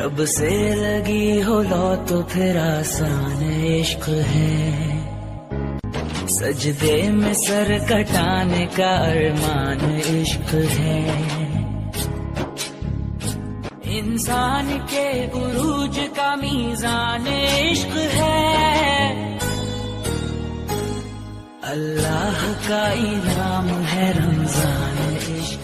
रब से लगी हो लो तो फिर आसान इश्क है। सजदे में सर कटाने का अरमान इश्क है। इंसान के उरूज का मीज़ान इश्क है। अल्लाह का इनाम है रमजान इश्क